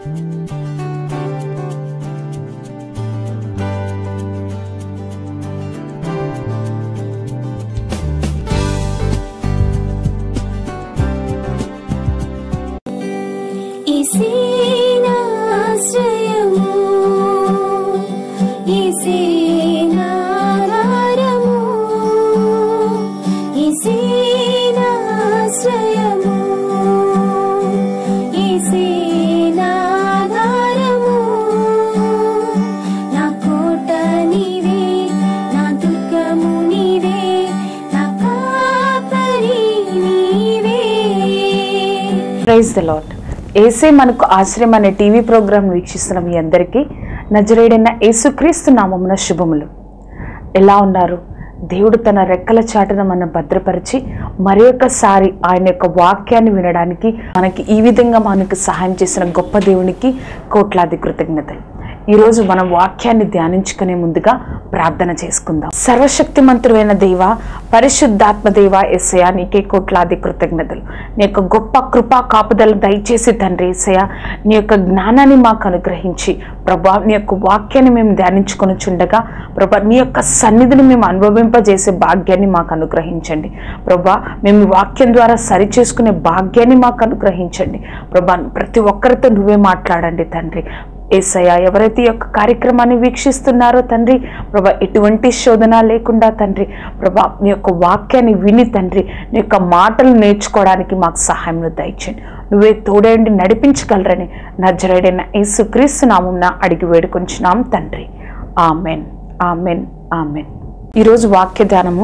Praise the lord. ఏసే మనకు ఆశ్రయం అనే టీవీ ప్రోగ్రాం వీక్షిస్తున్న మీ అందరికీ నజరేయుడైన యేసుక్రీస్తు నామమున శుభములు. ఎలా ఉన్నారు? దేవుడు తన రెక్కల చాటున మనం భద్రపరిచి మరి ఒక్కసారి ఆయన యొక్క వాక్యాన్ని వినడానికి మనకి ఈ విధంగా మనకు సహాయం చేసిన గొప్ప దేవునికి కోట్లాది కృతజ్ఞతలు. ఈరోజు మనం వాక్యాన్ని ధ్యానించుకునే ముందుగా ప్రార్థన చేసుకుందాం. సర్వశక్తిమంతుడైన దేవ, పరిశుద్ధాత్మ దేవ, యేసయ్య నీకే కోట్లాది కృతజ్ఞతలు. నీ యొక్క గొప్ప కృపా కాపుదలు దయచేసి తండ్రి యేసయ్య, నీ యొక్క జ్ఞానాన్ని మాకు అనుగ్రహించి ప్రభా, నీ యొక్క వాక్యాన్ని మేము ధ్యానించుకొని చుండగా ప్రభా, నీ యొక్క సన్నిధిని మేము అనుభవింపజేసే భాగ్యాన్ని మాకు అనుగ్రహించండి ప్రభా. మేము వాక్యం ద్వారా సరి చేసుకునే భాగ్యాన్ని మాకు అనుగ్రహించండి ప్రభా. ప్రతి ఒక్కరితో నువ్వే మాట్లాడండి తండ్రి యేసయ్య. ఎవరైతే ఈ యొక్క కార్యక్రమాన్ని వీక్షిస్తున్నారో తండ్రి ప్రభా, ఎటువంటి శోధన లేకుండా తండ్రి ప్రభా, నీ యొక్క వాక్యాన్ని విని తండ్రి నీ యొక్క మాటలు నేర్చుకోవడానికి మాకు సహాయం దయచేయండి. నువ్వే తోడేండి నడిపించగలరని నజరేయుడైన యేసుక్రీస్తు నామమున అడిగి వేడుకొంచున్నాం తండ్రి. Amen, amen, amen. ఈరోజు వాక్య ధ్యానము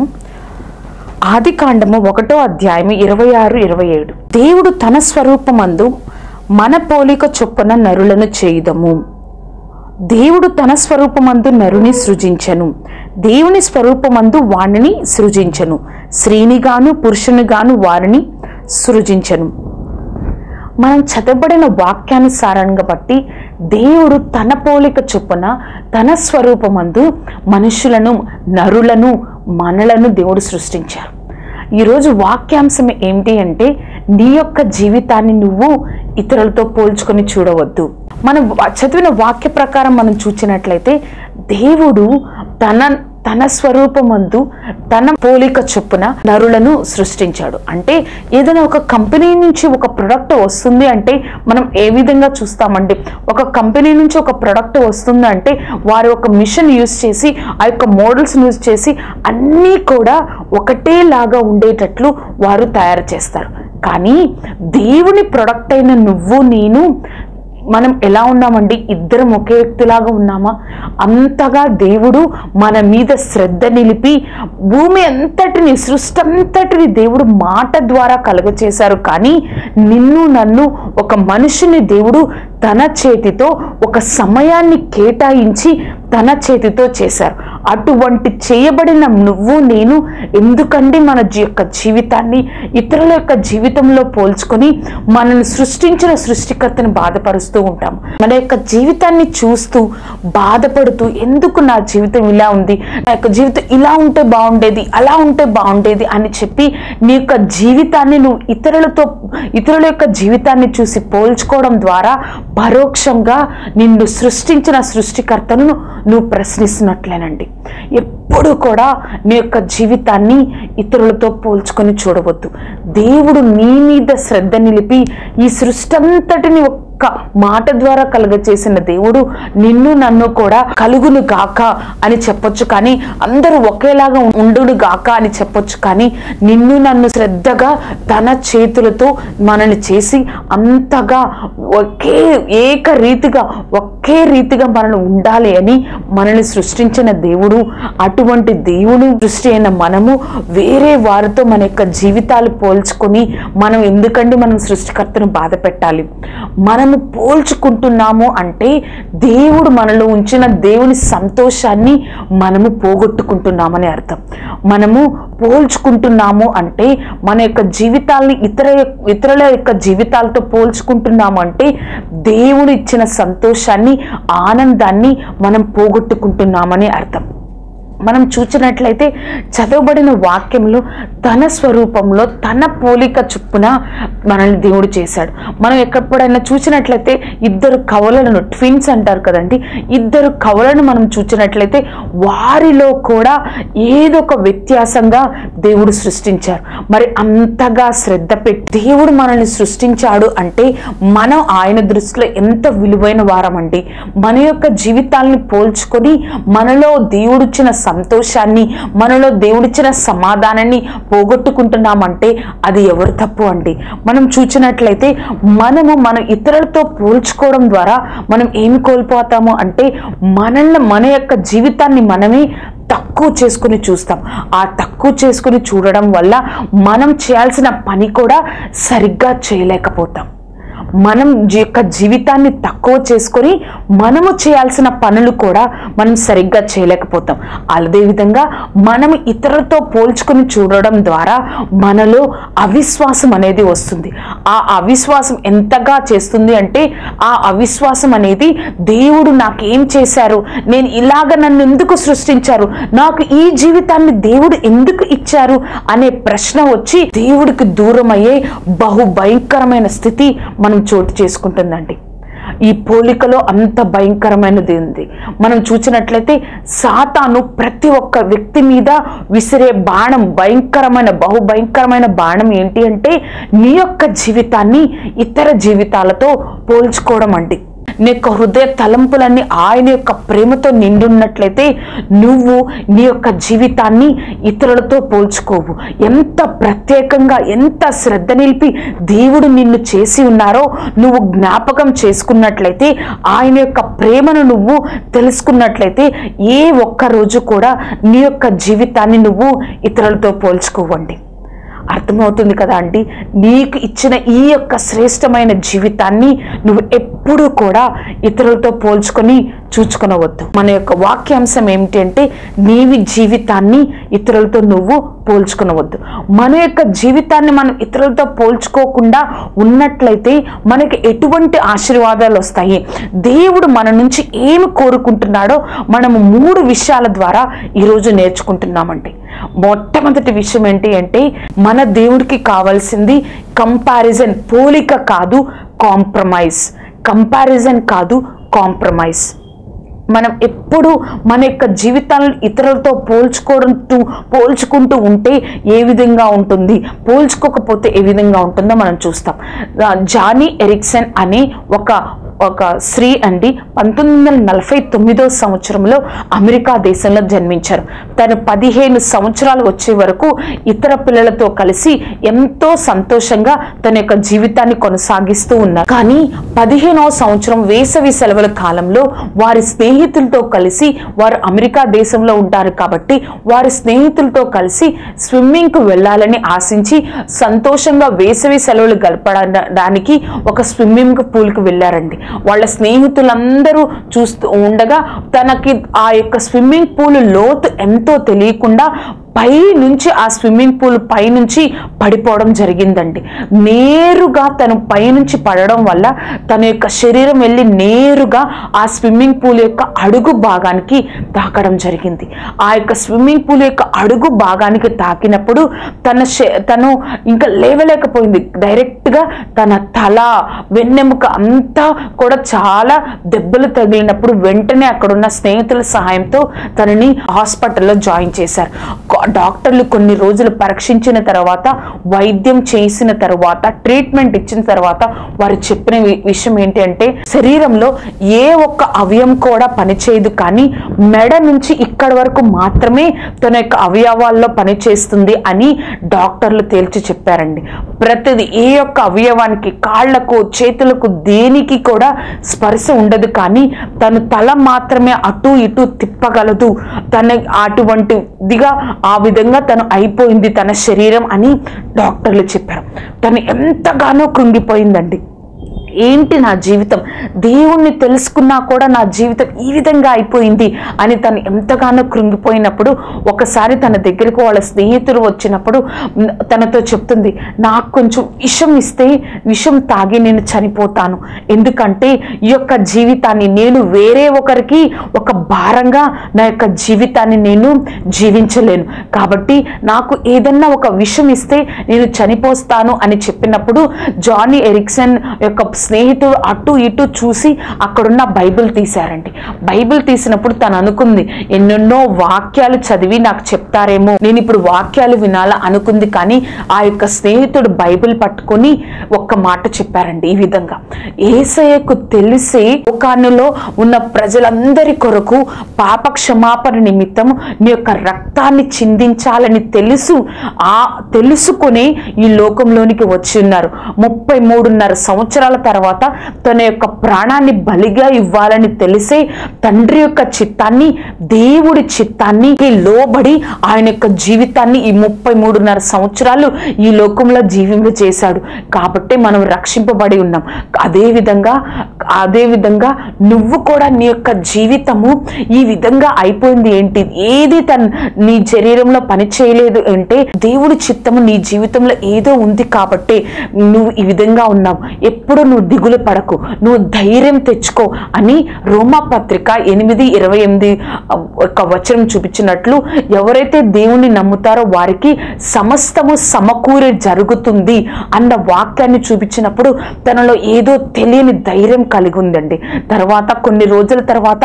ఆదికాండము 1వ అధ్యాయము 26-27. దేవుడు తన స్వరూపమందు మన పోలిక చొప్పున నరులను చేయుదము. దేవుడు తన స్వరూపమందు నరుని సృజించెను, దేవుని స్వరూపమందు వాణిని సృజించెను, స్త్రీనిగాను పురుషునిగాను వారిని సృజించెను. మనం చదవబడిన వాక్యానుసారంగా బట్టి దేవుడు తన పోలిక చొప్పున తన స్వరూపమందు మనుషులను, నరులను, మనలను దేవుడు సృష్టించారు. ఈరోజు వాక్యాంశం ఏంటి అంటే, నీ యొక్క జీవితాన్ని నువ్వు ఇతరులతో పోల్చుకొని చూడవద్దు. మనం చదివిన వాక్య ప్రకారం మనం చూసినట్లయితే దేవుడు తన స్వరూపమందు తన పోలిక చొప్పున నరులను సృష్టించాడు. అంటే ఏదైనా ఒక కంపెనీ నుంచి ఒక ప్రొడక్ట్ వస్తుంది అంటే మనం ఏ విధంగా చూస్తామంటే, ఒక కంపెనీ నుంచి ఒక ప్రొడక్ట్ వస్తుంది అంటే వారు ఒక మిషన్ యూజ్ చేసి ఆ యొక్క మోడల్స్ యూజ్ చేసి అన్నీ కూడా ఒకటేలాగా ఉండేటట్లు వారు తయారు చేస్తారు. కానీ దేవుని ప్రొడక్ట్ అయిన నువ్వు నేను మనం ఎలా ఉన్నామండి? ఇద్దరం ఒకే వ్యక్తిలాగా ఉన్నామా? అంతగా దేవుడు మన మీద శ్రద్ధ నిలిపి భూమి అంతటిని, సృష్టి అంతటిని దేవుడు మాట ద్వారా కలుగచేశారు. కానీ నిన్ను నన్ను ఒక మనిషిని దేవుడు తన చేతితో ఒక సమయాన్ని కేటాయించి తన చేతితో చేశారు. అటువంటి చేయబడిన నువ్వు నేను ఎందుకండి మన యొక్క జీవితాన్ని ఇతరుల యొక్క జీవితంలో పోల్చుకొని మనల్ని సృష్టించిన సృష్టికర్తను బాధపరుస్తూ ఉంటాము. మన యొక్క జీవితాన్ని చూస్తూ బాధపడుతూ, ఎందుకు నా జీవితం ఇలా ఉంది, నా యొక్క జీవితం ఇలా ఉంటే బాగుండేది, అలా ఉంటే బాగుండేది అని చెప్పి నీ యొక్క జీవితాన్ని నువ్వు ఇతరుల యొక్క జీవితాన్ని చూసి పోల్చుకోవడం ద్వారా పరోక్షంగా నిన్ను సృష్టించిన సృష్టికర్తను నువ్వు ప్రశ్నిస్తున్నట్లేనండి. ఎప్పుడు కూడా నీ యొక్క జీవితాన్ని ఇతరులతో పోల్చుకొని చూడవద్దు. దేవుడు నీ మీద శ్రద్ధ నిలిపి ఈ సృష్టి అంతటిని ఒక్క మాట ద్వారా కలుగచేసిన దేవుడు నిన్ను నన్ను కూడా కలుగును గాక అని చెప్పొచ్చు, కానీ అందరూ ఒకేలాగా ఉండును గాక అని చెప్పొచ్చు. కానీ నిన్ను నన్ను శ్రద్ధగా తన చేతులతో మనల్ని చేసి అంతగా ఒకే రీతిగా మనల్ని ఉండాలి అని మనల్ని సృష్టించిన దేవుడు. అటువంటి దేవుని దృష్టి అయిన మనము వేరే వారితో మన యొక్క జీవితాలు పోల్చుకొని మనం ఎందుకంటే మనం సృష్టికర్తను బాధ పెట్టాలి? మనము పోల్చుకుంటున్నాము అంటే దేవుడు మనలో ఉంచిన దేవుని సంతోషాన్ని మనము పోగొట్టుకుంటున్నామని అర్థం. మనము పోల్చుకుంటున్నాము అంటే మన యొక్క జీవితాలని ఇతరుల యొక్క జీవితాలతో పోల్చుకుంటున్నాము అంటే దేవుడు ఇచ్చిన సంతోషాన్ని, ఆనందాన్ని మనం పోగొట్టుకుంటున్నామని అర్థం. మనం చూసినట్లయితే చదవబడిన వాక్యంలో తన స్వరూపంలో తన పోలిక చొప్పున మనల్ని దేవుడు చేశాడు. మనం ఎక్కడైనా చూసినట్లయితే ఇద్దరు కవలలను, ట్విన్స్ అంటారు కదండి, ఇద్దరు కవలను మనం చూసినట్లయితే వారిలో కూడా ఏదో ఒక వ్యత్యాసంగా దేవుడు సృష్టించారు. మరి అంతగా శ్రద్ధ పెట్టి దేవుడు మనల్ని సృష్టించాడు అంటే మనం ఆయన దృష్టిలో ఎంత విలువైన వారమండి. మన యొక్క జీవితాల్ని పోల్చుకొని మనలో దేవుడిచ్చిన సంతోషాన్ని, మనలో దేవుడిచ్చిన సమాధానాన్ని పోగొట్టుకుంటున్నామంటే అది ఎవరు తప్పు అండి. మనం చూసినట్లయితే మనం ఇతరులతో పోల్చుకోవడం ద్వారా మనం ఏమి కోల్పోతాము అంటే మన యొక్క జీవితాన్ని మనమే తక్కువ చేసుకుని చూస్తాం. ఆ తక్కువ చేసుకుని చూడడం వల్ల మనం చేయాల్సిన పని కూడా సరిగ్గా చేయలేకపోతాం. మనం యొక్క జీవితాన్ని తక్కువ చేసుకొని మనము చేయాల్సిన పనులు కూడా మనం సరిగ్గా చేయలేకపోతాం. అదేవిధంగా మనం ఇతరులతో పోల్చుకొని చూడడం ద్వారా మనలో అవిశ్వాసం అనేది వస్తుంది. ఆ అవిశ్వాసం ఎంతగా చేస్తుంది అంటే ఆ అవిశ్వాసం అనేది దేవుడు నాకేం చేశారు, నేను ఇలాగ నన్ను ఎందుకు సృష్టించారు, నాకు ఈ జీవితాన్ని దేవుడు ఎందుకు ఇచ్చారు అనే ప్రశ్న వచ్చి దేవుడికి దూరం అయ్యే బహుభయంకరమైన స్థితి మనం చోటు చేసుకుంటుందండి. ఈ పోలికలో అంత భయంకరమైనది ఉంది. మనం చూసినట్లయితే సాతాను ప్రతి ఒక్క వ్యక్తి మీద విసిరే బాణం, బహుభయంకరమైన బాణం ఏంటి అంటే నీ యొక్క జీవితాన్ని ఇతర జీవితాలతో పోల్చుకోవడం అండి. నీ యొక్క హృదయ తలంపులన్నీ ఆయన యొక్క ప్రేమతో నిండున్నట్లయితే నువ్వు నీ యొక్క జీవితాన్ని ఇతరులతో పోల్చుకోవు. ఎంత ప్రత్యేకంగా, ఎంత శ్రద్ధ నిలిపి దేవుడు నిన్ను చేసి ఉన్నారో నువ్వు జ్ఞాపకం చేసుకున్నట్లయితే, ఆయన యొక్క ప్రేమను నువ్వు తెలుసుకున్నట్లయితే ఏ ఒక్క రోజు కూడా నీ యొక్క జీవితాన్ని నువ్వు ఇతరులతో పోల్చుకోవండి. అర్థమవుతుంది కదా అండి. నీకు ఇచ్చిన ఈ యొక్క శ్రేష్టమైన జీవితాన్ని నువ్వు ఎప్పుడూ కూడా ఇతరులతో పోల్చుకొని చూచుకొనవద్దు. మన యొక్క వాక్యాంశం ఏమిటి అంటే నీవి జీవితాన్ని ఇతరులతో నువ్వు పోల్చుకొనవద్దు. మన యొక్క జీవితాన్ని మనం ఇతరులతో పోల్చుకోకుండా ఉన్నట్లయితే మనకి ఎటువంటి ఆశీర్వాదాలు వస్తాయి, దేవుడు మన నుంచి ఏమి కోరుకుంటున్నాడో మనము 3 విషయాల ద్వారా ఈరోజు నేర్చుకుంటున్నామండి. మొట్టమొదటి విషయం ఏంటి అంటే మన దేవుడికి కావాల్సింది కంపారిజన్, పోలిక కాదు కాంప్రమైజ్. కంపారిజన్ కాదు కాంప్రమైజ్. మనం ఎప్పుడు మన యొక్క జీవితాలను ఇతరులతో పోల్చుకుంటూ ఉంటే ఏ విధంగా ఉంటుంది, పోల్చుకోకపోతే ఏ విధంగా ఉంటుందో మనం చూస్తాం. జానీ ఎరిక్సన్ అనే ఒక స్త్రీ అండి 1949 సంవత్సరంలో అమెరికా దేశంలో జన్మించారు. తను 15 సంవత్సరాలు వచ్చే వరకు ఇతర పిల్లలతో కలిసి ఎంతో సంతోషంగా తన యొక్క జీవితాన్ని కొనసాగిస్తూ ఉన్నారు. కానీ 15వ సంవత్సరం వేసవి సెలవుల కాలంలో వారి స్నేహితులతో కలిసి, వారు అమెరికా దేశంలో ఉంటారు కాబట్టి వారి స్నేహితులతో కలిసి స్విమ్మింగ్కు వెళ్ళాలని ఆశించి సంతోషంగా వేసవి సెలవులు గడపడానికి ఒక స్విమ్మింగ్ పూల్కి వెళ్ళారండి. వాళ్ళ స్నేహితులందరూ చూస్తూ ఉండగా తనకి ఆ యొక్క స్విమ్మింగ్ పూల్ లోతు ఎంతో తెలియకుండా పై నుంచి, ఆ స్విమ్మింగ్ పూల్ పై నుంచి పడిపోవడం జరిగిందండి. నేరుగా తను పై నుంచి పడడం వల్ల తన యొక్క శరీరం వెళ్ళి నేరుగా ఆ స్విమ్మింగ్ పూల్ యొక్క అడుగు భాగానికి తాకడం జరిగింది. ఆ యొక్క స్విమ్మింగ్ పూల్ యొక్క అడుగు భాగానికి తాకినప్పుడు తను ఇంకా లేవలేకపోయింది. డైరెక్ట్గా తన తల, వెన్నెముక అంతా కూడా చాలా దెబ్బలు తగిలినప్పుడు వెంటనే అక్కడున్న స్నేహితుల సహాయంతో తనని హాస్పిటల్లో జాయిన్ చేశారు. డాక్టర్లు కొన్ని రోజులు పరీక్షించిన తర్వాత, వైద్యం చేసిన తర్వాత, ట్రీట్మెంట్ ఇచ్చిన తర్వాత వారు చెప్పిన విషయం ఏంటి అంటే శరీరంలో ఏ ఒక్క అవయవం కూడా పనిచేయదు, కానీ మెడ నుంచి ఇక్కడ వరకు మాత్రమే తన యొక్క అవయవాల్లో పనిచేస్తుంది అని డాక్టర్లు తేల్చి చెప్పారండి. ప్రతిదీ, ఏ ఒక్క అవయవానికి, కాళ్లకు, చేతులకు, దేనికి కూడా స్పర్శ ఉండదు, కానీ తను తల మాత్రమే అటు ఇటు తిప్పగలదు. తన అటువంటిదిగా ఆ విధంగా తను అయిపోయింది తన శరీరం అని డాక్టర్లు చెప్పారు. తను ఎంతగానో కృంగిపోయిందండి. ఏంటి నా జీవితం, దేవుణ్ణి తెలుసుకున్నా కూడా నా జీవితం ఈ విధంగా అయిపోయింది అని తను ఎంతగానో కృంగిపోయినప్పుడు ఒకసారి తన దగ్గరకు వాళ్ళ స్నేహితులు వచ్చినప్పుడు తనతో చెప్తుంది, నాకు కొంచెం విషం ఇస్తే విషం తాగి నేను చనిపోతాను, ఎందుకంటే ఈ యొక్క జీవితాన్ని నేను వేరే ఒకరికి ఒక భారంగా నా యొక్క జీవితాన్ని నేను జీవించలేను, కాబట్టి నాకు ఏదన్నా ఒక విషం ఇస్తే నేను చనిపోస్తాను అని చెప్పినప్పుడు జానీ ఎరిక్సన్ యొక్క స్నేహితుడు అటు ఇటు చూసి అక్కడున్న బైబిల్ తీశారండి. బైబిల్ తీసినప్పుడు తను అనుకుంది, ఎన్నెన్నో వాక్యాలు చదివి నాకు చెప్తారేమో, నేను ఇప్పుడు వాక్యాలు వినాలా అనుకుంది. కానీ ఆ యొక్క స్నేహితుడు బైబిల్ పట్టుకొని ఒక్క మాట చెప్పారండి, ఈ విధంగా, యేసయ్యకు తెలిసి లోకానులో ఉన్న ప్రజలందరి కొరకు పాప క్షమాపణ నిమిత్తం నీ యొక్క రక్తాన్ని చిందించాలని తెలుసుకుని ఈ లోకంలోనికి వచ్చి ఉన్నారు. 33.5 సంవత్సరాల తర్వాత తన యొక్క ప్రాణాన్ని బలిగా ఇవ్వాలని తెలిసే తండ్రి యొక్క చిత్తాన్ని, దేవుడి చిత్తాన్ని లోబడి ఆయన యొక్క జీవితాన్ని ఈ 33.5 సంవత్సరాలు ఈ లోకంలో జీవింపజేశాడు. కాబట్టి మనం రక్షింపబడి ఉన్నాం. అదే విధంగా నువ్వు కూడా నీ యొక్క జీవితము ఈ విధంగా అయిపోయింది ఏంటి, ఏది నీ శరీరంలో పని చేయలేదు అంటే దేవుడి చిత్తము నీ జీవితంలో ఏదో ఉంది కాబట్టి నువ్వు ఈ విధంగా ఉన్నావు. ఎప్పుడు నువ్వు దిగులు పడకు, నువ్వు ధైర్యం తెచ్చుకో అని రోమా పత్రిక 8:28 ఒక వచనం చూపించినట్లు, ఎవరైతే దేవుణ్ణి నమ్ముతారో వారికి సమస్తము సమకూరే జరుగుతుంది అన్న వాక్యాన్ని చూపించినప్పుడు తనలో ఏదో తెలియని ధైర్యం కలిగి ఉందండి. తర్వాత కొన్ని రోజుల తర్వాత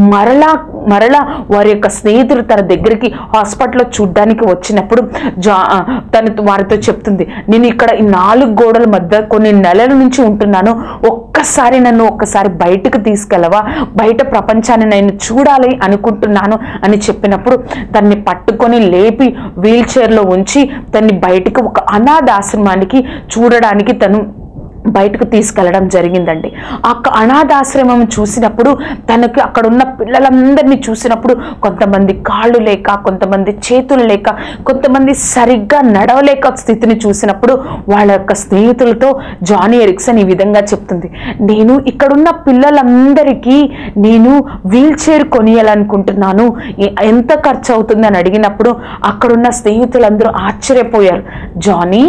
మరలా వారి యొక్క స్నేహితులు తన దగ్గరికి హాస్పిటల్లో చూడ్డానికి వచ్చినప్పుడు తను వారితో చెప్తుంది, నేను ఇక్కడ ఈ 4 గోడల మధ్య కొన్ని నెలల నుంచి ఉంటున్నాను, నన్ను ఒక్కసారి బయటకు తీసుకెళ్ళవా, బయట ప్రపంచాన్ని నేను చూడాలి అనుకుంటున్నాను అని చెప్పినప్పుడు తన్ని పట్టుకొని లేపి వీల్ చైర్లో ఉంచి తన్ని బయటకు ఒక అనాథాశ్రమానికి చూడడానికి తను బయటకు తీసుకెళ్లడం జరిగిందండి. ఆ అనాథాశ్రమం చూసినప్పుడు తనకి అక్కడ ఉన్న పిల్లలందరినీ చూసినప్పుడు కొంతమంది కాళ్ళు లేక, కొంతమంది చేతులు లేక, కొంతమంది సరిగ్గా నడవలేక స్థితిని చూసినప్పుడు వాళ్ళ యొక్క స్నేహితులతో జానీ ఎరిక్సన్ ఈ విధంగా చెప్తుంది, నేను ఇక్కడున్న పిల్లలందరికీ నేను వీల్ చైర్ కొనియాలనుకుంటున్నాను, ఎంత ఖర్చు అవుతుందని అడిగినప్పుడు అక్కడున్న స్నేహితులందరూ ఆశ్చర్యపోయారు. జానీ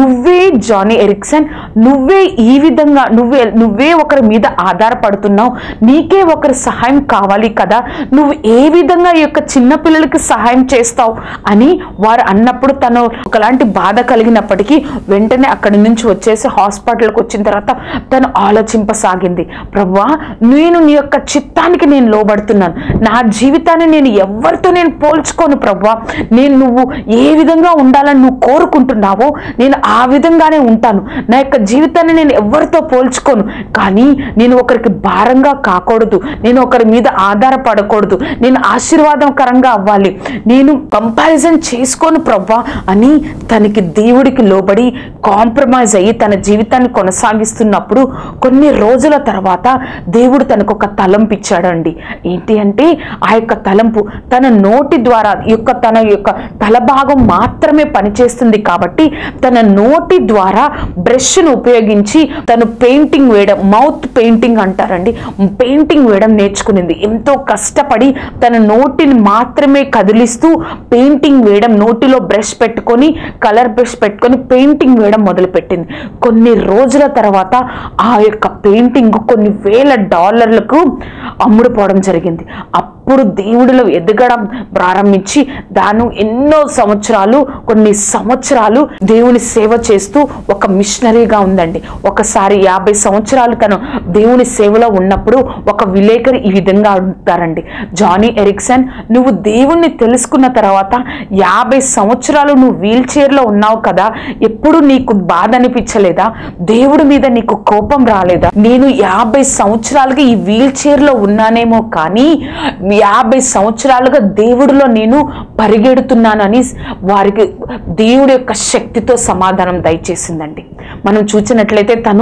ఎరిక్సన్, నువ్వే ఈ విధంగా నువ్వే ఒకరి మీద ఆధారపడుతున్నావు, నీకే ఒకరి సహాయం కావాలి కదా, నువ్వు ఏ విధంగా ఈ యొక్క చిన్న పిల్లలకి సహాయం చేస్తావు అని వారు అన్నప్పుడు తను ఒకలాంటి బాధ కలిగినప్పటికీ వెంటనే అక్కడి నుంచి వచ్చేసి హాస్పిటల్కి వచ్చిన తర్వాత తను ఆలోచింపసాగింది, ప్రభువా నేను నీ యొక్క చిత్తానికి నేను లోబడుతున్నాను, నా జీవితాన్ని నేను ఎవరితో నేను పోల్చుకోను ప్రభువా, నువ్వు ఏ విధంగా ఉండాలని నువ్వు కోరుకుంటున్నావో నేను ఆ విధంగానే ఉంటాను, నా యొక్క జీవితాన్ని నేను ఎవరితో పోల్చుకోను, కానీ నేను ఒకరికి భారంగా కాకూడదు, నేను ఒకరి మీద ఆధారపడకూడదు, నేను ఆశీర్వాదకరంగా అవ్వాలి, నేను కంపారిజన్ చేసుకోను ప్రభువా అని తనకి దేవుడికి లోబడి కాంప్రమైజ్ అయ్యి తన జీవితాన్ని కొనసాగిస్తున్నప్పుడు కొన్ని రోజుల తర్వాత దేవుడు తనకు ఒక తలంపు ఇచ్చాడండి. ఏంటి అంటే ఆ యొక్క తలంపు తన నోటి ద్వారా తన యొక్క తలభాగం మాత్రమే పనిచేస్తుంది కాబట్టి తన నోటి ద్వారా బ్రష్ను ఉపయోగించి తను పెయింటింగ్ వేయడం, మౌత్ పెయింటింగ్ అంటారండి, పెయింటింగ్ వేయడం నేర్చుకునింది. ఎంతో కష్టపడి తన నోటిని మాత్రమే కదిలిస్తూ పెయింటింగ్ వేయడం, నోటిలో బ్రష్ పెట్టుకొని కలర్ బ్రష్ పెట్టుకొని పెయింటింగ్ వేయడం మొదలుపెట్టింది. కొన్ని రోజుల తర్వాత ఆ యొక్క పెయింటింగ్ కొన్ని $1,000 అమ్ముడుపోవడం జరిగింది. అప్పుడు దేవుడిలో ఎదగడం ప్రారంభించి దాన్ని ఎన్నో కొన్ని సంవత్సరాలు దేవుని సేవ చేస్తూ ఒక మిషనరీగా ఉందండి. ఒకసారి 50 సంవత్సరాలు తను దేవుని సేవలో ఉన్నప్పుడు ఒక విలేకరి ఈ విధంగా అడుగుతారండి, జానీ ఎరిక్సన్ నువ్వు దేవుణ్ణి తెలుసుకున్న తర్వాత 50 సంవత్సరాలు నువ్వు వీల్ చైర్లో ఉన్నావు కదా, ఎప్పుడు నీకు బాధ అనిపించలేదా, దేవుడి మీద నీకు కోపం రాలేదా, నేను 50 సంవత్సరాలుగా ఈ వీల్ చైర్లో ఉన్నానేమో కానీ 50 సంవత్సరాలుగా దేవుడిలో నేను పరిగెడుతున్నానని వారికి దేవుడి యొక్క శక్తితో సమాధానం దయచేసిందండి. మనం చూసినట్లయితే తను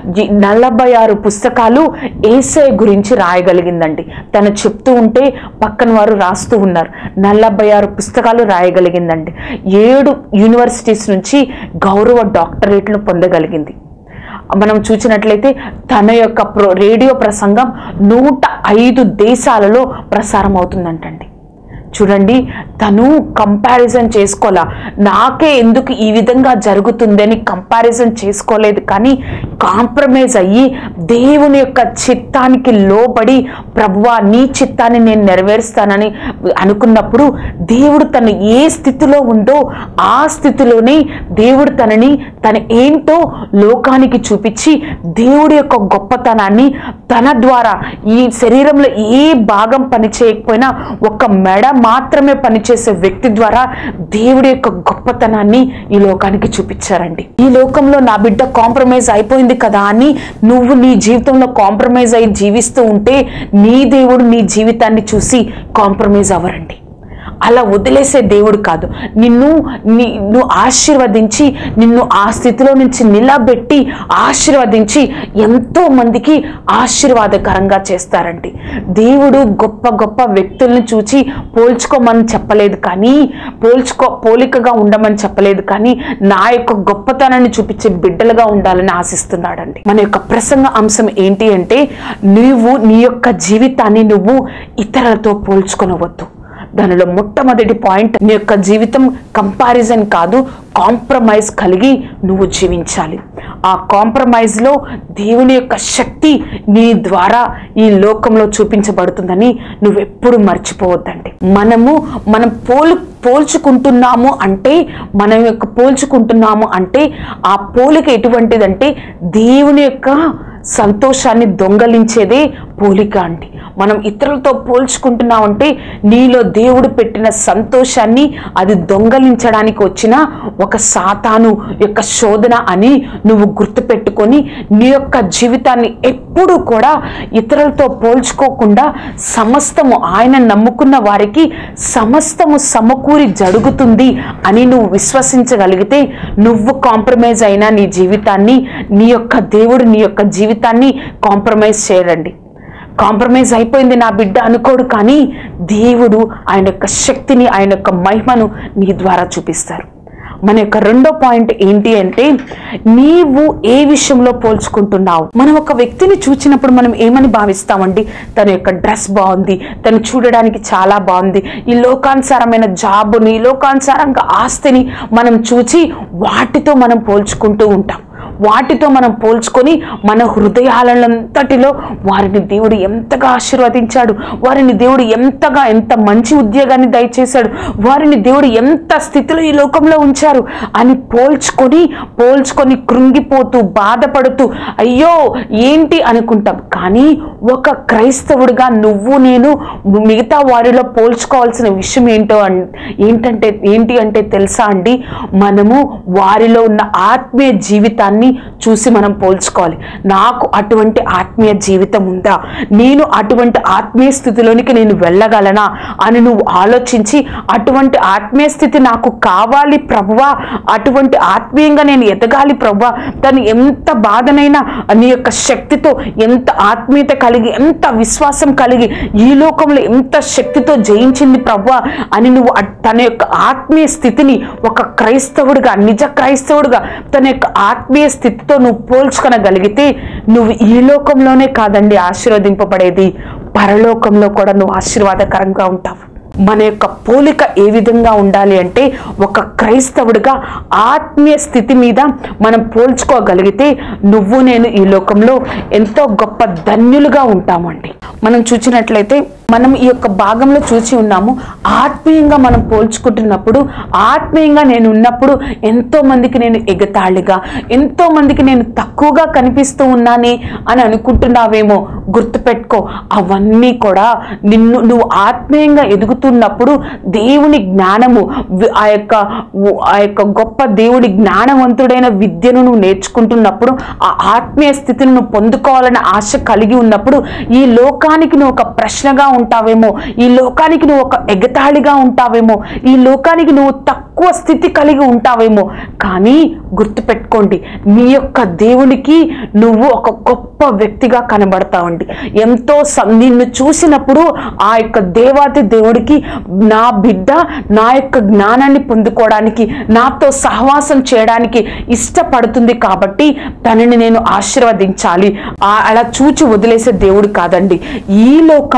46 పుస్తకాలు యేసయ్య గురించి రాయగలిగిందండి. తను చెప్తూ ఉంటే పక్కన వారు రాస్తూ ఉన్నారు. 46 పుస్తకాలు రాయగలిగిందండి. 7 యూనివర్సిటీస్ నుంచి గౌరవ డాక్టరేట్లు పొందగలిగింది. మనం చూసినట్లయితే తన యొక్క రేడియో ప్రసంగం 105 దేశాలలో ప్రసారం అవుతుందంటండి. చూడండి, తను కంపారిజన్ చేసుకోవాలా, నాకే ఎందుకు ఈ విధంగా జరుగుతుందని కంపారిజన్ చేసుకోలేదు, కానీ కాంప్రమైజ్ అయ్యి దేవుని యొక్క చిత్తానికి లోబడి ప్రభువా నీ చిత్తాన్ని నేను నెరవేరుస్తానని అనుకున్నప్పుడు దేవుడు తను ఏ స్థితిలో ఉందో ఆ స్థితిలోనే దేవుడు తన ఏంటో లోకానికి చూపించి దేవుడి యొక్క గొప్పతనాన్ని తన ద్వారా ఈ శరీరంలో ఏ భాగం పని చేయకపోయినా ఒక మెడ మాత్రమే పనిచేసే వ్యక్తి ద్వారా దేవుడి యొక్క గొప్పతనాన్ని ఈ లోకానికి చూపించారండి. ఈ లోకంలో నా బిడ్డ కాంప్రమైజ్ అయిపోయింది కదా అని నువ్వు నీ జీవితంలో కాంప్రమైజ్ అయి జీవిస్తూ ఉంటే నీ దేవుడు నీ జీవితాన్ని చూసి కాంప్రమైజ్ అవ్వరండి. అలా వదిలేసే దేవుడు కాదు, నిన్ను ఆశీర్వదించి నిన్ను ఆ స్థితిలో నుంచి నిలబెట్టి ఆశీర్వదించి ఎంతో మందికి ఆశీర్వాదకరంగా చేస్తారండి. దేవుడు గొప్ప గొప్ప వ్యక్తుల్ని చూచి పోల్చుకోమని చెప్పలేదు, కానీ పోలికగా ఉండమని చెప్పలేదు, కానీ నా యొక్క గొప్పతనాన్ని చూపించే బిడ్డలుగా ఉండాలని ఆశిస్తున్నాడండి. మన యొక్క ప్రసంగ అంశం ఏంటి అంటే, నువ్వు నీ యొక్క జీవితాన్ని నువ్వు ఇతరులతో పోల్చుకొనవద్దు. దానిలో మొట్టమొదటి పాయింట్, నీ యొక్క జీవితం కంపారిజన్ కాదు, కాంప్రమైజ్ కలిగి నువ్వు జీవించాలి. ఆ కాంప్రమైజ్లో దేవుని యొక్క శక్తి నీ ద్వారా ఈ లోకంలో చూపించబడుతుందని నువ్వెప్పుడు మర్చిపోవద్దండి. మనం పోల్చుకుంటున్నాము అంటే ఆ పోలిక ఎటువంటిదంటే దేవుని యొక్క సంతోషాన్ని దొంగలించేదే పోలిక అండి. మనం ఇతరులతో పోల్చుకుంటున్నామంటే నీలో దేవుడు పెట్టిన సంతోషాన్ని అది దొంగలించడానికి వచ్చిన ఒక సాతాను యొక్క శోధన అని నువ్వు గుర్తుపెట్టుకొని నీ యొక్క జీవితాన్ని ఎప్పుడు కూడా ఇతరులతో పోల్చుకోకుండా సమస్తము ఆయన నమ్ముకున్న వారికి సమస్తము సమకూరి జరుగుతుంది అని నువ్వు విశ్వసించగలిగితే నువ్వు కాంప్రమైజ్ అయినా నీ జీవితాన్ని నీ యొక్క దేవుడు నీ యొక్క జీవితాన్ని కాంప్రమైజ్ చేయరండి. కాంప్రమైజ్ అయిపోయింది నా బిడ్డ అనుకోడు, కానీ దేవుడు ఆయన యొక్క శక్తిని ఆయన యొక్క మహిమను నీ ద్వారా చూపిస్తారు. మన యొక్క రెండో పాయింట్ ఏంటి అంటే, నీవు ఏ విషయంలో పోల్చుకుంటున్నావు. మనం ఒక వ్యక్తిని చూసినప్పుడు మనం ఏమని భావిస్తామండి, తన యొక్క డ్రెస్ బాగుంది, తను చూడడానికి చాలా బాగుంది, ఈ లోకానుసారమైన జాబుని, ఈ లోకానుసారంగా ఆస్తిని మనం చూచి వాటితో మనం పోల్చుకుంటూ ఉంటాం. వాటితో మనం పోల్చుకొని మన హృదయాలంతటిలో వారిని దేవుడు ఎంతగా ఆశీర్వదించాడు, వారిని దేవుడు ఎంత మంచి ఉద్యోగాన్ని దయచేశాడు, వారిని దేవుడు ఎంత స్థితిలో ఈ లోకంలో ఉంచారు అని పోల్చుకొని కృంగిపోతూ బాధపడుతూ అయ్యో ఏంటి అనుకుంటాం. కానీ ఒక క్రైస్తవుడిగా నువ్వు నేను మిగతా వారిలో పోల్చుకోవాల్సిన విషయం ఏంటి అంటే తెలుసా అండి, మనము వారిలో ఉన్న ఆత్మీయ జీవితాన్ని చూసి మనం పోల్చుకోవాలి. నాకు అటువంటి ఆత్మీయ జీవితం ఉందా, నేను అటువంటి ఆత్మీయ స్థితిలోనికి నేను వెళ్ళగలనా అని నువ్వు ఆలోచించి అటువంటి ఆత్మీయ స్థితి నాకు కావాలి ప్రభువా, అటువంటి ఆత్మీయంగా నేను ఎదగాలి ప్రభువా, తను ఎంత బాధనైనా నీ యొక్క శక్తితో ఎంత ఆత్మీయత కలిగి ఎంత విశ్వాసం కలిగి ఈ లోకంలో ఎంత శక్తితో జయించింది ప్రభువా అని నువ్వు తన యొక్క ఆత్మీయ స్థితిని ఒక క్రైస్తవుడిగా నిజ క్రైస్తవుడిగా తన యొక్క ఆత్మీయ స్థితితో నువ్వు పోల్చుకొనగలిగితే నువ్వు ఈ లోకంలోనే కాదండి ఆశీర్వదింపబడేది, పరలోకంలో కూడా నువ్వు ఆశీర్వాదకరంగా ఉంటావు. మన యొక్క పోలిక ఏ విధంగా ఉండాలి అంటే, ఒక క్రైస్తవుడిగా ఆత్మీయ స్థితి మీద మనం పోల్చుకోగలిగితే నువ్వు నేను ఈ లోకంలో ఎంతో గొప్ప ధన్యులుగా ఉంటామండి. మనం చూసినట్లయితే మనం ఈ యొక్క భాగంలో చూసి ఉన్నాము, ఆత్మీయంగా మనం పోల్చుకుంటున్నప్పుడు, ఆత్మీయంగా నేను ఉన్నప్పుడు ఎంతో మందికి నేను ఎగతాళిగా, ఎంతో మందికి నేను తక్కువగా కనిపిస్తూ ఉన్నానే అని అనుకుంటున్నావేమో. గుర్తుపెట్టుకో, అవన్నీ కూడా నువ్వు ఆత్మీయంగా ఎదుగుతున్నప్పుడు దేవుని జ్ఞానము, ఆ యొక్క గొప్ప దేవుడి జ్ఞానవంతుడైన విద్యను నువ్వు నేర్చుకుంటున్నప్పుడు, ఆ ఆత్మీయ స్థితిని నువ్వు పొందుకోవాలని ఆశ కలిగి ఉన్నప్పుడు ఈ లోకానికి నువ్వు ఒక ప్రశ్నగా ఉంటావేమో, ఈ లోకానికి నువ్వు ఒక ఎగతాళిగా ఉంటావేమో, ఈ లోకానికి నువ్వు తక్కువ స్థితి కలిగి ఉంటావేమో, కానీ గుర్తుపెట్టుకోండి, నీ యొక్క దేవునికి నువ్వు ఒక గొప్ప వ్యక్తిగా కనబడతావండి. ఎంతో నిన్ను చూసినప్పుడు ఆ యొక్క దేవాతి దేవుడికి నా బిడ్డ నా యొక్క జ్ఞానాన్ని పొందుకోవడానికి, నాతో సహవాసం చేయడానికి ఇష్టపడుతుంది కాబట్టి తనని నేను ఆశీర్వదించాలి. అలా చూచి వదిలేసే దేవుడు కాదండి. ఈ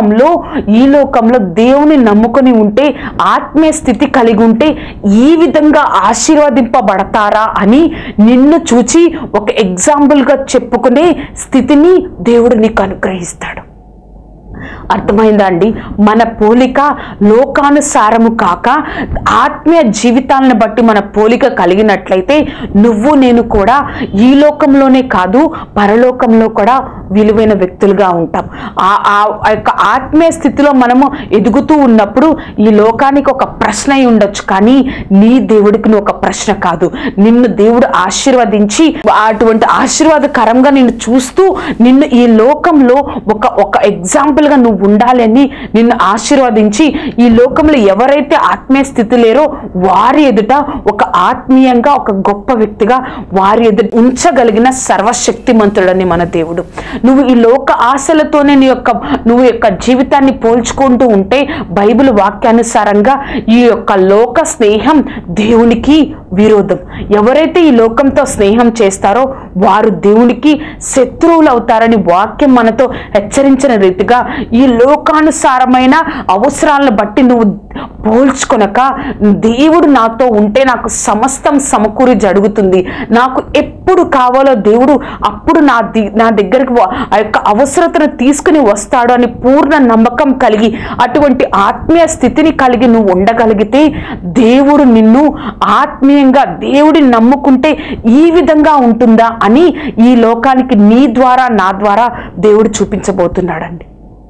లోకంలో దేవుని నమ్ముకొని ఉంటే, ఆత్మీయ స్థితి కలిగి ఉంటే ఈ విధంగా ఆశీర్వదింపబడతారా అని నిన్ను చూచి ఒక ఎగ్జాంపుల్గా చెప్పుకునే స్థితిని దేవుడు నీకు అనుగ్రహిస్తాడు. అర్థమైందా అండి? మన పోలిక లోకానుసారము కాక ఆత్మీయ జీవితాలను బట్టి మన పోలిక కలిగినట్లయితే నువ్వు నేను కూడా ఈ లోకంలోనే కాదు పరలోకంలో కూడా విలువైన వ్యక్తులుగా ఉంటాం. ఆ యొక్క ఆత్మీయ స్థితిలో మనము ఎదుగుతూ ఉన్నప్పుడు ఈ లోకానికి ఒక ప్రశ్న అయి ఉండొచ్చు, కానీ నీ దేవుడికి నువ్వు ఒక ప్రశ్న కాదు. నిన్ను దేవుడు ఆశీర్వదించి అటువంటి ఆశీర్వాదకరంగా నిన్ను చూస్తూ నిన్ను ఈ లోకంలో ఒక ఎగ్జాంపుల్ గా నువ్వు ఉండాలని నిన్ను ఆశీర్వదించి ఈ లోకంలో ఎవరైతే ఆత్మీయ స్థితి లేరో వారి ఎదుట ఒక ఆత్మీయంగా ఒక గొప్ప వ్యక్తిగా వారి ఎదుట ఉంచగలిగిన సర్వశక్తిమంతుడని మన దేవుడు. నువ్వు ఈ లోక ఆశలతోనే నువ్వు యొక్క జీవితాన్ని పోల్చుకుంటూ ఉంటే బైబిల్ వాక్యానుసారంగా ఈ యొక్క లోక స్నేహం దేవునికి విరోధం. ఎవరైతే ఈ లోకంతో స్నేహం చేస్తారో వారు దేవునికి శత్రువులు అవుతారని వాక్యం మనతో హెచ్చరించిన రీతిగా ఈ లోకానుసారమైన అవసరాలను బట్టి నువ్వు పోల్చుకొనక, దేవుడు నాతో ఉంటే నాకు సమస్తం సమకూరి జరుగుతుంది, నాకు ఎప్పుడు కావాలో దేవుడు అప్పుడు నా దగ్గరికి ఆ యొక్క అవసరతను తీసుకుని వస్తాడు అని పూర్ణ నమ్మకం కలిగి అటువంటి ఆత్మీయ స్థితిని కలిగి నువ్వు ఉండగలిగితే దేవుడు నిన్ను ఆత్మీయంగా దేవుడిని నమ్ముకుంటే ఈ విధంగా ఉంటుందా అని ఈ లోకానికి నీ ద్వారా నా ద్వారా దేవుడు చూపించబోతున్నాడండి.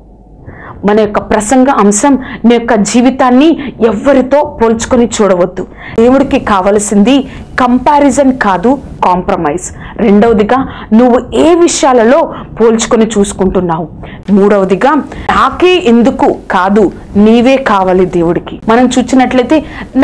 మన యొక్క ప్రసంగ అంశం నీ యొక్క జీవితాన్ని ఎవరితో పోల్చుకొని చూడవద్దు. దేవుడికి కావలసింది కంపారిజన్ కాదు, కాంప్రమైజ్. రెండవదిగా నువ్వు ఏ విషయాలలో పోల్చుకొని చూసుకుంటున్నావు. మూడవదిగా నాకే ఎందుకు కాదు, నీవే కావాలి దేవుడికి. మనం చూసినట్లయితే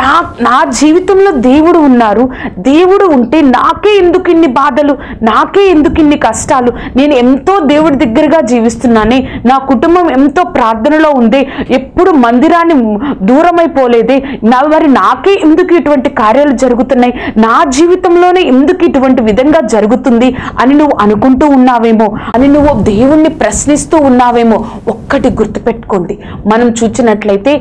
నా జీవితంలో దేవుడు ఉన్నారు, దేవుడు ఉంటే నాకే ఎందుకు ఇన్ని బాధలు, నాకే ఎందుకు ఇన్ని కష్టాలు, నేను ఎంతో దేవుడి దగ్గరగా జీవిస్తున్నానే, నా కుటుంబం ఎంతో ప్రార్థనలో ఉంది, ఎప్పుడు మందిరాన్ని దూరమైపోలేదే, మరి నాకే ఎందుకు ఇటువంటి కార్యాలు జరుగుతున్నాయి, నా జీవితంలోనే ఎందుకు ఇటువంటి విధంగా జరుగుతుంది అని నువ్వు అనుకుంటూ ఉన్నావేమో, అని నువ్వు దేవుణ్ణి ప్రశ్నిస్తూ ఉన్నావేమో. ఒక్కటి గుర్తుపెట్టుకోండి, మనం చూసినట్లయితే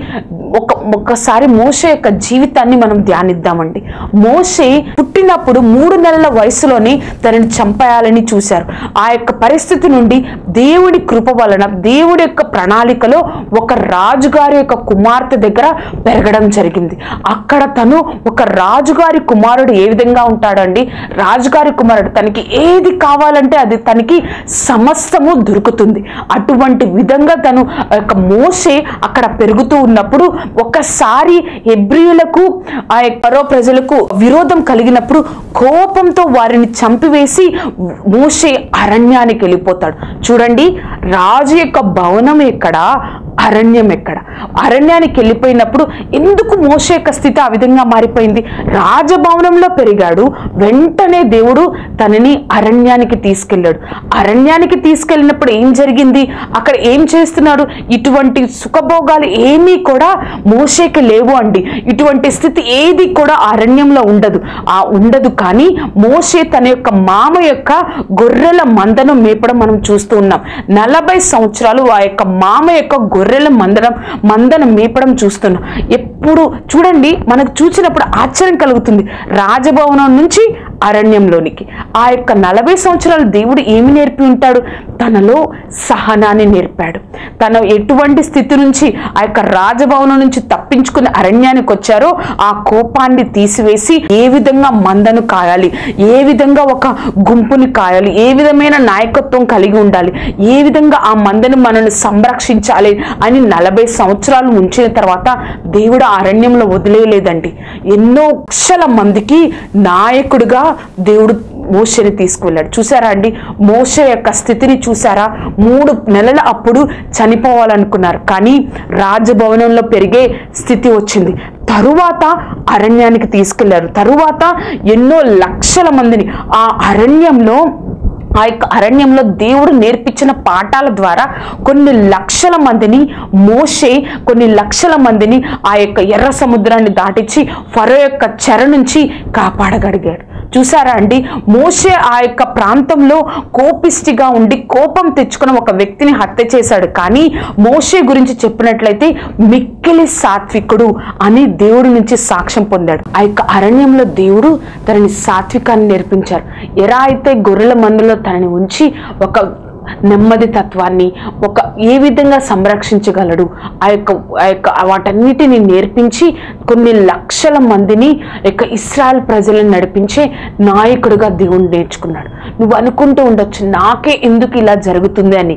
ఒక్కసారి మోషే యొక్క జీవితాన్ని మనం ధ్యానిద్దామండి. మోషే పుట్టినప్పుడు 3 నెలల వయసులోనే తనని చంపేయాలని చూశారు. ఆ యొక్క పరిస్థితి నుండి దేవుడి కృప వలన, దేవుడి యొక్క ప్రణాళికలో ఒక రాజుగారి యొక్క కుమార్తె దగ్గర పెరగడం జరిగింది. అక్కడ తను ఒక రాజుగారి కుమారుడు ఏ విధంగా ఉంటాడండి, రాజుగారి కుమారుడు తనకి ఏది కావాలంటే అది తనకి సమస్తము దొరుకుతుంది. అటువంటి విధంగా తను యొక్క మోషే అక్కడ పెరుగుతూ ఉన్నప్పుడు ఒకసారి హెబ్రీయులకు ఆ ఫరో ప్రజలకు విరోధం కలిగినప్పుడు కోపంతో వారిని చంపివేసి మోషే అరణ్యానికి వెళ్ళిపోతాడు. చూడండి, రాజు యొక్క భవనం ఎక్కడ, అరణ్యం ఎక్కడ? అరణ్యానికి వెళ్ళిపోయినప్పుడు ఎందుకు మోషే యొక్క స్థితి ఆ విధంగా మారిపోయింది? రాజభవనంలో పెరిగాడు, వెంటనే దేవుడు తనని అరణ్యానికి తీసుకెళ్ళాడు. అరణ్యానికి తీసుకెళ్ళినప్పుడు ఏం జరిగింది, అక్కడ ఏం చేస్తున్నాడు? ఇటువంటి సుఖభోగాలు ఏమీ కూడా మోషేకి లేవు అండి. ఇటువంటి స్థితి ఏది కూడా అరణ్యంలో ఉండదు. కానీ మోషే తన యొక్క మామ యొక్క గొర్రెల మందను మేపడం మనం చూస్తూ ఉన్నాం. 40 సంవత్సరాలు ఆ యొక్క మామ యొక్క గొర్రెల మందను మేపడం చూస్తున్నాం. ఎప్పుడు చూడండి, మనకు చూసినప్పుడు ఆశ్చర్యం కలుగుతుంది. రాజభవనం నుంచి అరణ్యంలోనికి ఆ యొక్క 40 సంవత్సరాలు దేవుడు ఏమి నేర్పి ఉంటాడు? తనలో సహనాన్ని నేర్పాడు. తన ఎటువంటి స్థితి నుంచి ఆ యొక్క రాజభవనం నుంచి తప్పించుకుని అరణ్యానికి వచ్చారో ఆ కోపాన్ని తీసివేసి ఏ విధంగా మందను కాయాలి, ఏ విధంగా ఒక గుంపుని కాయాలి, ఏ విధమైన నాయకత్వం కలిగి ఉండాలి, ఏ విధంగా ఆ మందను మనల్ని సంరక్షించాలి అని 40 సంవత్సరాలు ఉంచిన తర్వాత దేవుడు అరణ్యంలో వదిలేయలేదండి. ఎన్నో లక్షల మందికి నాయకుడిగా దేవుడు మోషేని తీసుకువెళ్ళాడు. చూసారా అండి, మోషే యొక్క స్థితిని చూసారా? 3 నెలల అప్పుడు చనిపోవాలనుకున్నారు, కానీ రాజభవనంలో పెరిగే స్థితి వచ్చింది. తరువాత అరణ్యానికి తీసుకెళ్లారు. తరువాత ఎన్నో లక్షల మందిని ఆ అరణ్యంలో దేవుడు నేర్పించిన పాఠాల ద్వారా కొన్ని లక్షల మందిని మోషే కొన్ని లక్షల మందిని ఆ యొక్క ఎర్ర సముద్రాన్ని దాటించి ఫరో యొక్క చెర నుంచి కాపాడగలిగాడు. చూసారా అండి, మోషే ఆ యొక్క ప్రాంతంలో కోపిష్టిగా ఉండి కోపం తెచ్చుకున్న ఒక వ్యక్తిని హత్య చేశాడు. కానీ మోషే గురించి చెప్పినట్లయితే మిక్కిలి సాత్వికుడు అని దేవుడి నుంచి సాక్ష్యం పొందాడు. ఆ యొక్క అరణ్యంలో దేవుడు తనని సాత్వికాన్ని నేర్పించారు. ఎలా అయితే గొర్రెల మందలో తనని ఉంచి ఒక నెమ్మది తత్వాన్ని ఏ విధంగా సంరక్షించగలడు ఆ యొక్క వాటన్నిటిని నేర్పించి కొన్ని లక్షల మందిని ఇశ్రాయేల్ ప్రజలను నడిపించే నాయకుడిగా దేవుడు నేర్చుకున్నాడు. నువ్వు అనుకుంటూ ఉండొచ్చు, నాకే ఎందుకు ఇలా జరుగుతుంది అని.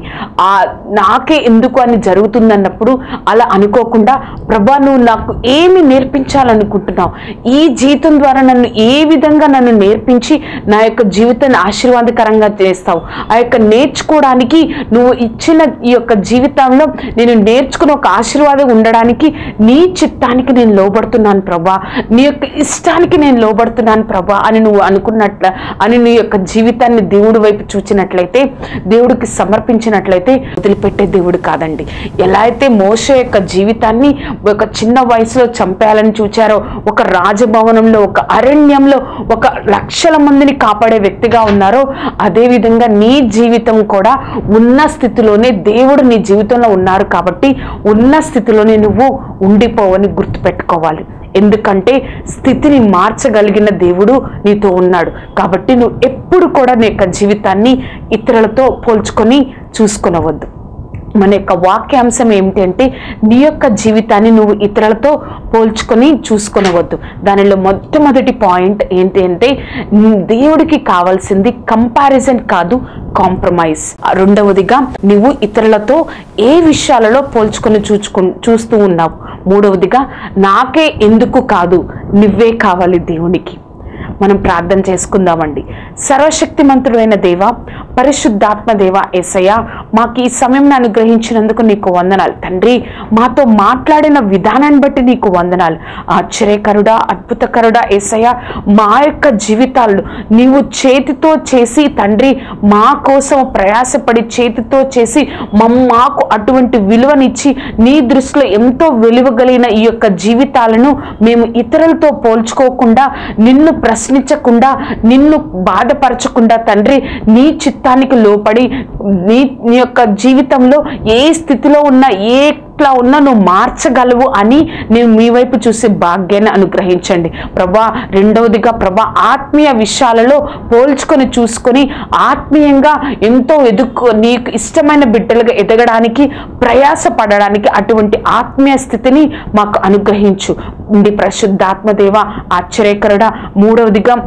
నాకే ఎందుకు అని జరుగుతుంది అన్నప్పుడు అలా అనుకోకుండా, ప్రభా నువ్వు నాకు ఏమి నేర్పించాలనుకుంటున్నావు, ఈ జీవితం ద్వారా నన్ను ఏ విధంగా నన్ను నేర్పించి నా యొక్క జీవితాన్ని ఆశీర్వాదకరంగా చేస్తావు, ఆ యొక్క నేర్చుకోవడానికి నువ్వు ఇచ్చిన ఈ యొక్క జీవితంలో నేను నేర్చుకుని ఒక ఆశీర్వాదం ఉండడానికి నీ చిత్తానికి నేను లోబడుతున్నాను ప్రభా, నీ యొక్క ఇష్టానికి నేను లోబడుతున్నాను ప్రభా అని నువ్వు అనుకున్నట్ల అని నీ యొక్క జీవితాన్ని దేవుడి వైపు చూచినట్లయితే, దేవుడికి సమర్పించినట్లయితే వదిలిపెట్టే దేవుడు కాదండి. ఎలా అయితే మోషే యొక్క జీవితాన్ని ఒక చిన్న వయసులో చంపేయాలని చూచారో, ఒక రాజభవనంలో ఒక అరణ్యంలో ఒక లక్షల మందిని కాపాడే వ్యక్తిగా ఉన్నారో, అదేవిధంగా నీ జీవితం కూడా ఉన్న స్థితిలోనే దేవుడు నీ జీవితంలో ఉన్నారు కాబట్టి ఉన్న స్థితిలోనే నువ్వు ఉండిపోవని గుర్తుపెట్టుకోవాలి. ఎందుకంటే స్థితిని మార్చగలిగిన దేవుడు నీతో ఉన్నాడు కాబట్టి నువ్వు ఎప్పుడు కూడా నీ యొక్క జీవితాన్ని ఇతరులతో పోల్చుకొని చూసుకొనవద్దు. మన యొక్క వాక్యాంశం ఏమిటి అంటే, నీ యొక్క జీవితాన్ని నువ్వు ఇతరులతో పోల్చుకొని చూసుకొనవద్దు. దానిలో మొట్టమొదటి పాయింట్ ఏంటి అంటే, దేవుడికి కావాల్సింది కంపారిజన్ కాదు, కాంప్రమైజ్. రెండవదిగా నువ్వు ఇతరులతో ఏ విషయాలలో పోల్చుకొని చూస్తూ ఉన్నావు. మూడవదిగా నాకే ఎందుకు కాదు, నువ్వే కావాలి దేవునికి. మనం ప్రార్థన చేసుకుందామండి. సర్వశక్తిమంతుడైన దేవ, పరిశుద్ధాత్మ దేవ, యేసయ్య, మాకు ఈ సమయం అనుగ్రహించినందుకు నీకు వందనాలు తండ్రి. మాతో మాట్లాడిన విధానాన్ని బట్టి నీకు వందనాలు. ఆశ్చర్యకరుడా, అద్భుతకరుడా యేసయ్య, మా యొక్క జీవితాల్లో నీవు చేతితో చేసి తండ్రి మా కోసం ప్రయాసపడి చేతితో చేసి మాకు అటువంటి విలువనిచ్చి నీ దృష్టిలో ఎంతో విలువ కలిగిన ఈ యొక్క జీవితాలను మేము ఇతరులతో పోల్చుకోకుండా, నిన్ను ప్రశ్నించకుండా, నిన్ను బాధపరచకుండా తండ్రి నీ చిత్తానికి లోపడి నీ యొక్క జీవితంలో ఏ స్థితిలో ఉన్నా, ఎట్లా ఉన్నా నువ్వు మార్చగలవు అని నేను మీ వైపు చూసే భాగ్యాన్ని అనుగ్రహించండి ప్రభా. రెండవదిగా ప్రభా, ఆత్మీయ విషయాలలో పోల్చుకొని చూసుకొని ఆత్మీయంగా ఎంతో నీకు ఇష్టమైన బిడ్డలుగా ఎదగడానికి ప్రయాసపడడానికి అటువంటి ఆత్మీయ స్థితిని మాకు అనుగ్రహించు. పరిశుద్ధాత్మదేవ, ఆశ్చర్యకరుడా. మూడవదిగా,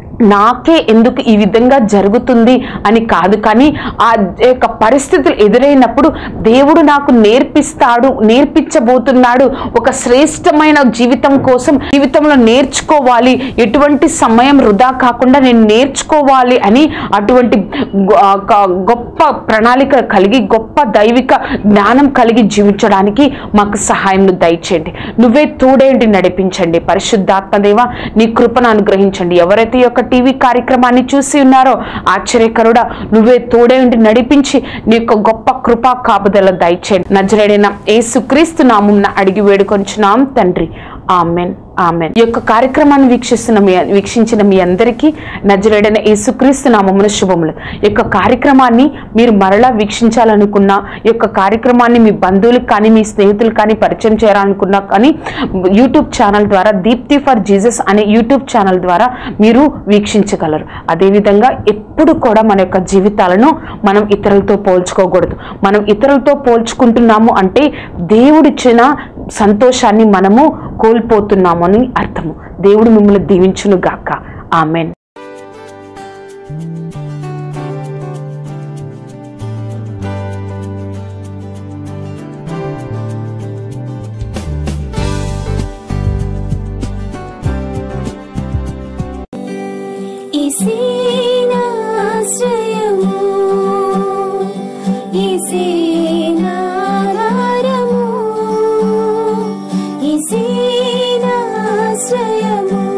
నాకే ఎందుకు ఈ విధంగా జరుగుతుంది అని కాదు, కానీ ఆ యొక్క పరిస్థితులు ఎదురైనప్పుడు దేవుడు నాకు నేర్పించబోతున్నాడు. ఒక శ్రేష్టమైన జీవితం కోసం జీవితంలో నేర్చుకోవాలి, ఎటువంటి సమయం వృధా కాకుండా నేను నేర్చుకోవాలి అని అటువంటి గొప్ప ప్రణాళిక కలిగి, గొప్ప దైవిక జ్ఞానం కలిగి జీవించడానికి మాకు సహాయం దయచేయండి. నువ్వే తోడేంటి నడిపించండి. పరిశుద్ధాత్మదేవ, నీ కృపను అనుగ్రహించండి. ఎవరైతే యొక్క టీవీ కార్యక్రమాన్ని చూసి ఉన్నారో, ఆశ్చర్యకరుడా, నువ్వే తోడే ఉండి నడిపించి నీ యొక్క గొప్ప కృపా కాపుదల దయచేయండి. నజరేయుడైన యేసుక్రీస్తు నామమున అడిగి వేడుకొంచున్నాం తండ్రి, ఆమెన్, ఆమెన్. ఈ యొక్క కార్యక్రమాన్ని వీక్షించిన మీ అందరికీ నజరేయుడైన యేసుక్రీస్తు నామమున శుభములు. ఈ యొక్క కార్యక్రమాన్ని మీరు మరలా వీక్షించాలనుకున్నా, ఈ యొక్క కార్యక్రమాన్ని మీ బంధువులకు కానీ మీ స్నేహితులు కానీ పరిచయం చేయాలనుకున్నా కానీ యూట్యూబ్ ఛానల్ ద్వారా, దీప్తి ఫర్ జీసస్ అనే యూట్యూబ్ ఛానల్ ద్వారా మీరు వీక్షించగలరు. అదేవిధంగా ఎప్పుడు కూడా మన యొక్క జీవితాలను మనం ఇతరులతో పోల్చుకోకూడదు. మనం ఇతరులతో పోల్చుకుంటున్నాము అంటే దేవుడిచ్చిన సంతోషాన్ని మనము కోల్పోతున్నాము అని అర్థము. దేవుడు మిమ్మల్ని దీవించును గాక. ఆమెన్. ఈసేనాధారము, ఈసేనా ఆశ్రయము